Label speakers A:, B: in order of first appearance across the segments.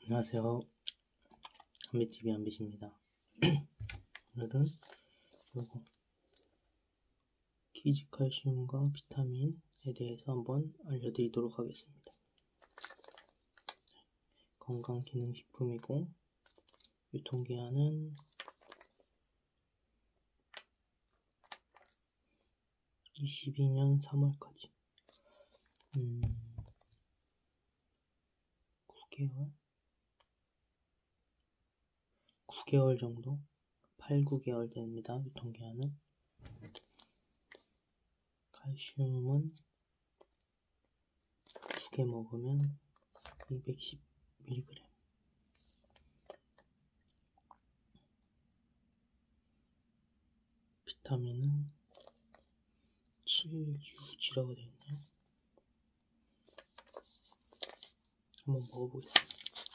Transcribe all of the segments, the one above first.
A: 안녕하세요. 한비TV 한빛입니다. 오늘은 요거 키지칼슘과 비타민에 대해서 한번 알려드리도록 하겠습니다. 건강기능식품이고 유통기한은 22년 3월까지 9개월 정도? 8, 9개월 됩니다. 유통기한은. 칼슘은 2개 먹으면 210mg. 비타민은 7UG라고 되어있네요. 한번 먹어보겠습니다.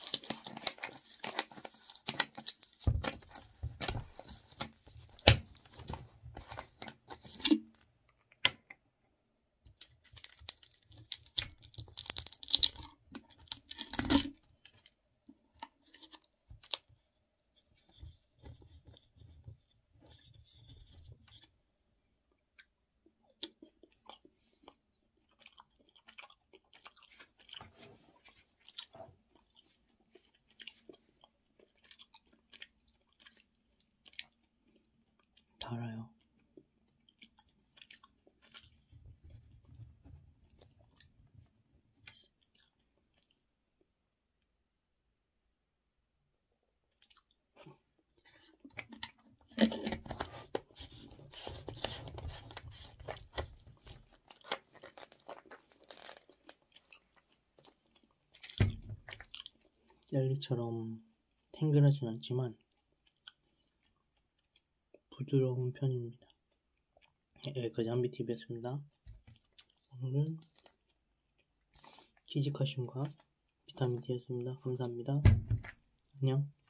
A: 달아요. 젤리처럼 탱글하진 않지만 부드러운 편입니다. 여기까지 한비TV였습니다. 오늘은 키지칼슘과 비타민 D였습니다. 감사합니다. 안녕.